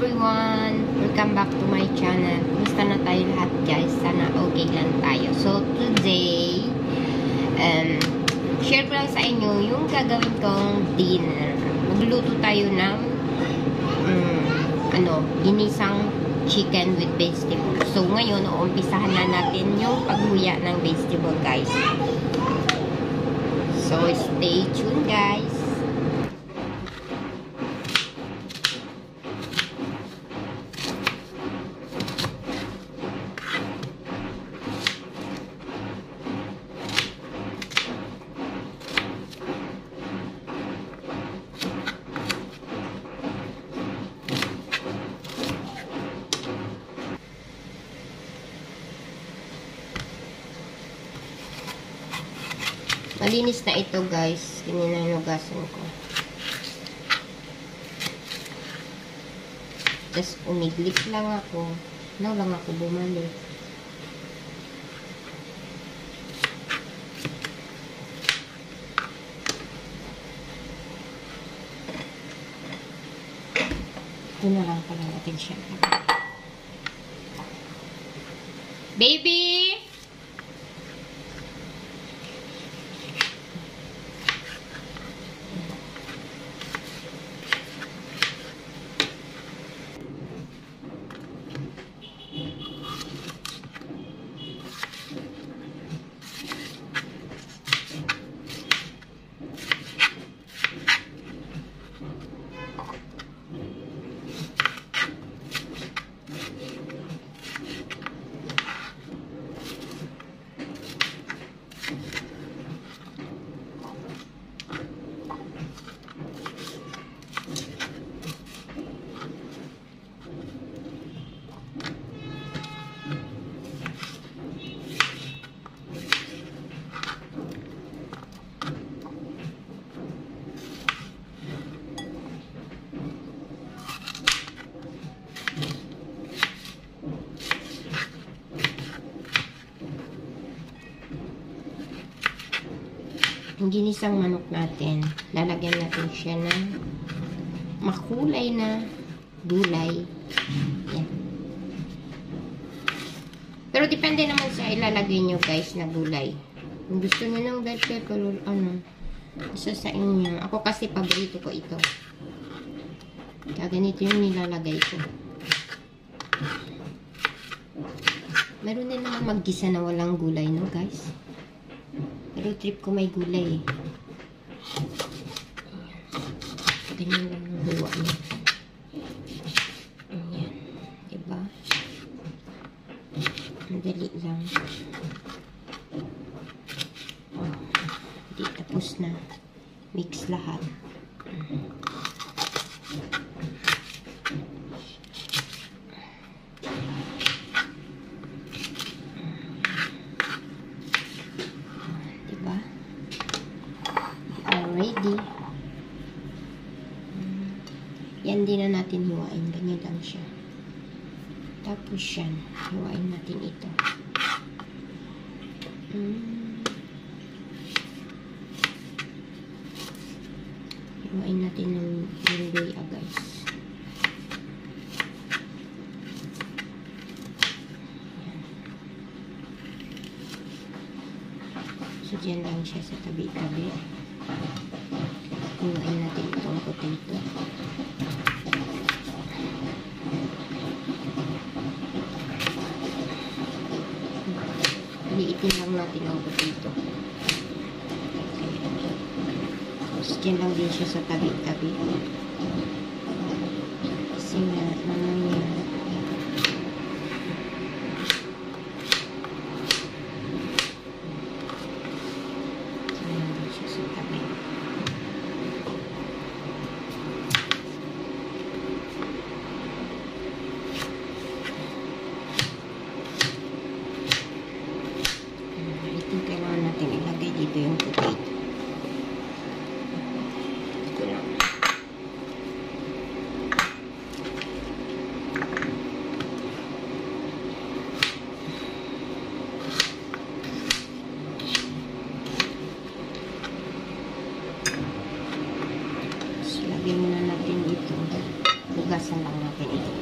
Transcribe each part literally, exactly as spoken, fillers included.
everyone! Welcome back to my channel. Kumusta na tayo lahat guys? Sana okay lang tayo. So today, um, share ko lang sa inyo yung gagawin kong dinner. Magluluto tayo ng um, ano, ginisang chicken with vegetable. So ngayon, uumpisahan na natin yung paghuya ng vegetable guys. So stay tuned guys. Malinis na ito guys. Kininanugasan ko. Tapos umiglit lang ako. Now lang ako bumalik. Ito na lang pala natin siya. Baby! Yung ginisang manok natin, lalagyan natin siya ng makulay na gulay. Yan. Pero depende naman sa ilalagay nyo guys na gulay. Kung gusto nyo ng bell pepper or ano, isa sa inyo. Ako kasi paborito ko ito. Kaya ganito yung nilalagay ko. Meron din naman mag-gisa na walang gulay, no guys? Pero trip ko may gulay eh. Ganyan lang ang huwa niya. Ayan. Diba? Madali lang. Oh, di tapos na. Mix lahat. Ready. Yan din na natin hiwain. Ganyan lang siya. Tapos yan. Hiwain natin ito. Hmm. Hiwain natin ng linggoy guys. So dyan lang siya sa tabi-tabi. Hiwain natin itong potato. Liitin lang natin ang potato. Tapos dyan lang din siya sa tabi-tabi. Kasi nga, mamaya dyan lang din siya sa tabi. Kailangan natin ilagay dito yung potato. Ito lang. So, lagyan muna natin dito. Hugasan lang natin ito.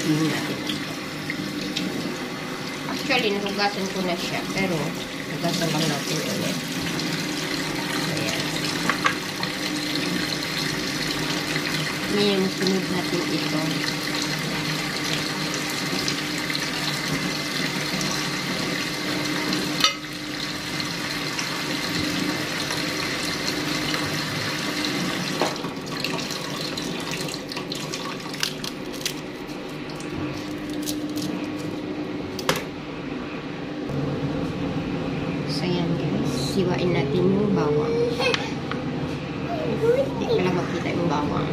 Isin natin. Actually, nahugasan ko na siya. Pero, hugasan lang natin ulit. Ayan. Ngayon, yung sunod natin ito. So, yan guys. Siwain natin yung bawang. Hindi ko lang makita yung bawang.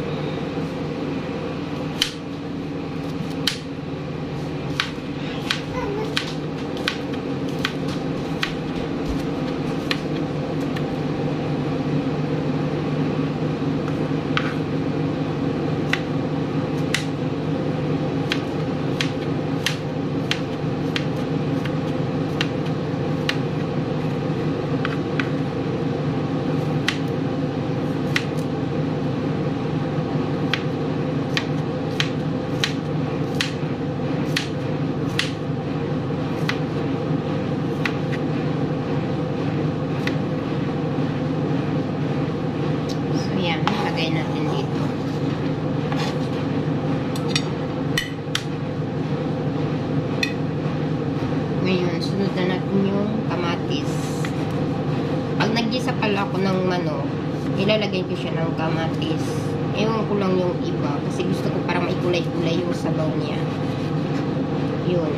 Ngayon, sunod na natin yung kamatis. Pag nag-gisa pala ako ng manok, ilalagay ko siya ng kamatis. Ewan ko lang yung iba. Kasi gusto ko parang may kulay-kulay yung sabaw niya. Yun.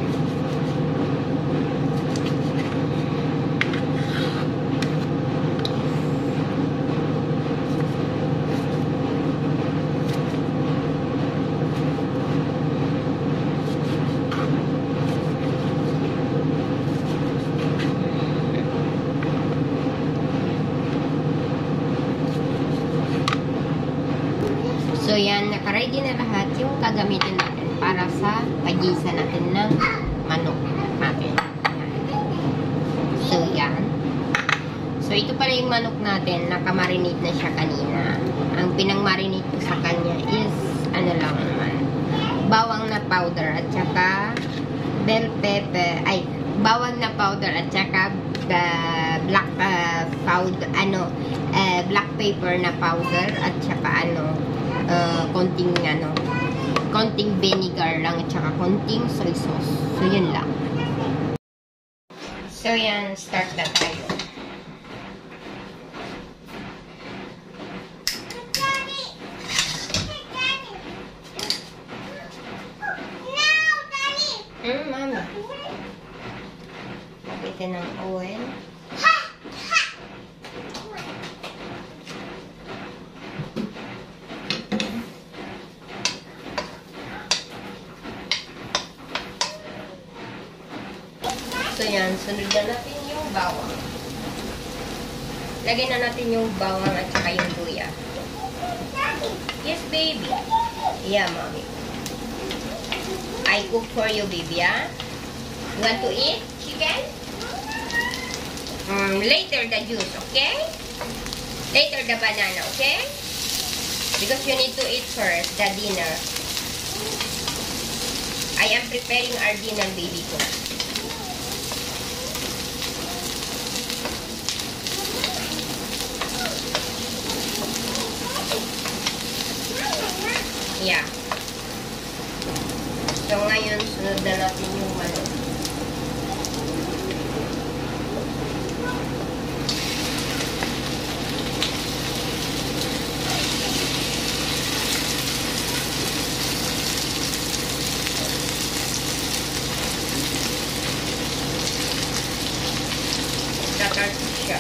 So, yan. Nakaready na lahat yung gagamitin natin para sa pagisa natin ng manok natin. So, yan. So, ito pala yung manok natin. Nakamarinate na siya kanina. Ang pinang-marinate ko sa kanya is, ano lang naman, bawang na powder at saka bell pepper. Ay, bawang na powder at saka the black uh, powder, ano, uh, black pepper na powder at saka ano, Uh, konting ano, konting vinegar lang at saka konting soy sauce. So, yun lang. So, yan. Start na tayo. Hmm, mama. Lagyan ng oil. So, yan. Sunod na natin yung bawang. Lagyan na natin yung bawang at saka yung luya. Yes, baby. Yeah, mommy. I cook for you, baby, ah? You want to eat chicken? Um, later the juice, okay? Later the banana, okay? Because you need to eat first the dinner. I am preparing our dinner, baby ko. Yeah. So, ngayon, sunod na natin yung manok. Tatartik siya.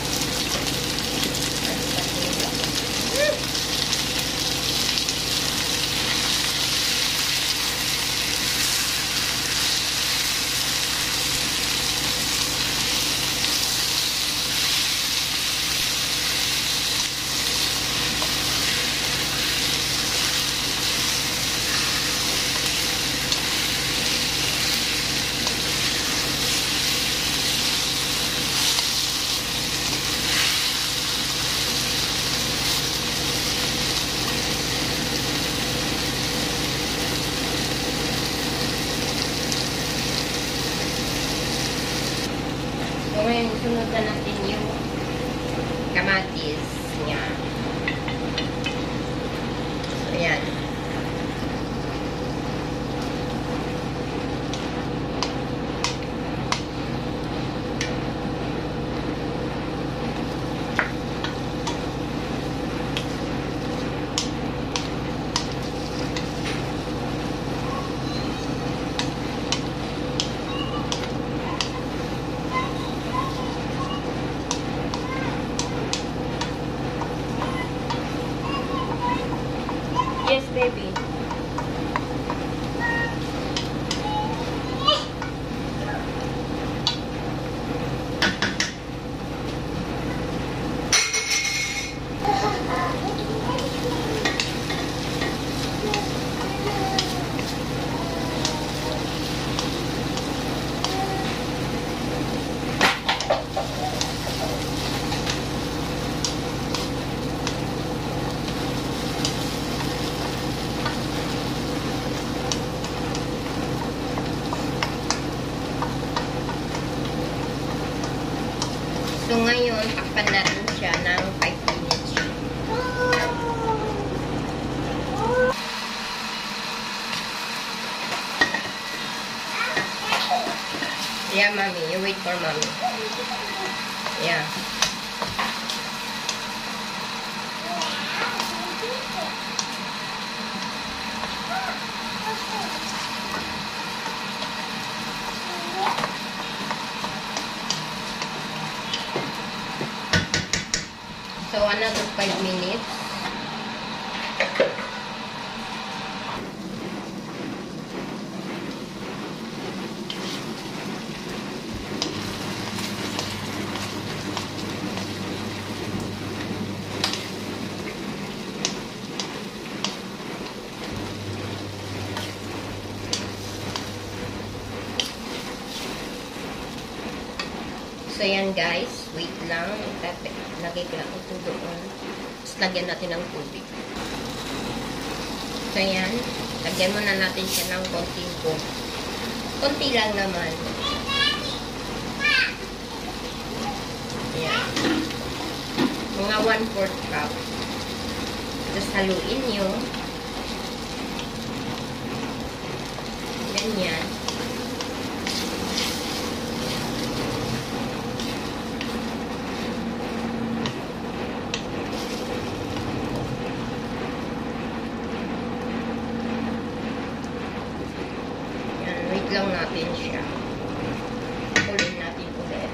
ngayon, sunod na natin yung kamatis niya. So, yan. Yes, baby. So, ngayon, takpan natin siya ng five minutes. Yeah, mommy. You wait for mommy. Yeah. So, another five minutes. So, yan guys. Wait lang. Lagay ko lang ito doon. Tapos, lagyan natin ng tubig. So, yan. Lagyan muna natin siya ng konting cook. Konti lang naman. Yan. Mga one fourth cup. Tapos, haluin nyo. Ganyan. Lang natin siya. Ulit natin ulit.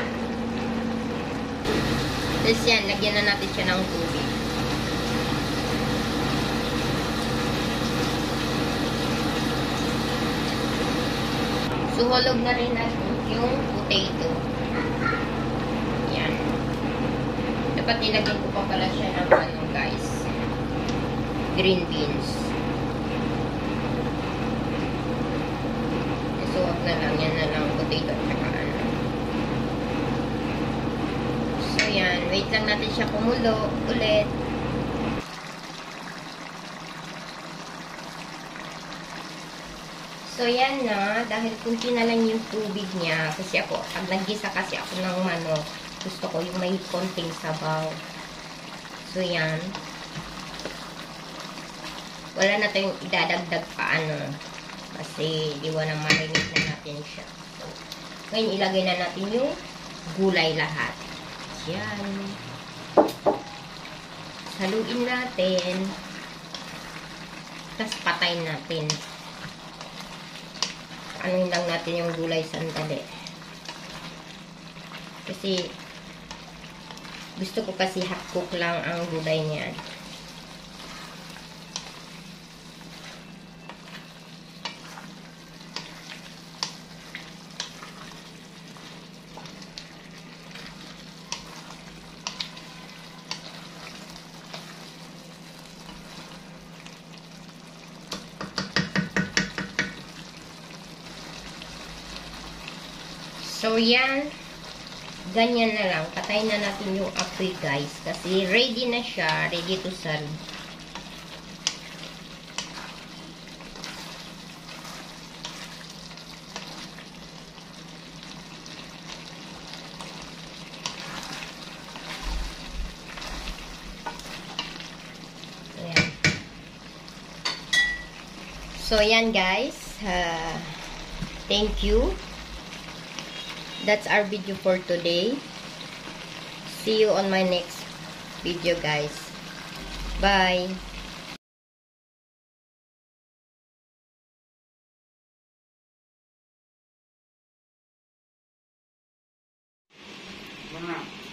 Tapos yan, lagyan na natin siya ng tubig. So, hulog na rin natin yung potato. Yan. Dapat nilagyan ko pa pala siya ng ano guys. Green beans. Suot na lang. Yan na lang. Potato at saka ano. So, yan. Wait lang natin siya kumulo ulit. So, yan na. Dahil kunti na lang yung tubig niya. Kasi ako, pag nag-gisa kasi ako ng manok, gusto ko yung may konting sabaw. So, yan. Wala na tayong idadagdag pa ano. Kasi, di ba na marinate na natin siya. So, ngayon, ilagay na natin yung gulay lahat. Yan. Haluin natin. Tapos, patayin natin. Anuhin lang natin yung gulay sandali. Kasi, gusto ko kasi hot cook lang ang gulay niyan. So, yan. Ganyan na lang. Patayin na natin yung apoy, guys. Kasi ready na siya. Ready to serve. So, yan guys. Uh, thank you. That's our video for today. See you on my next video, guys. Bye. Wow.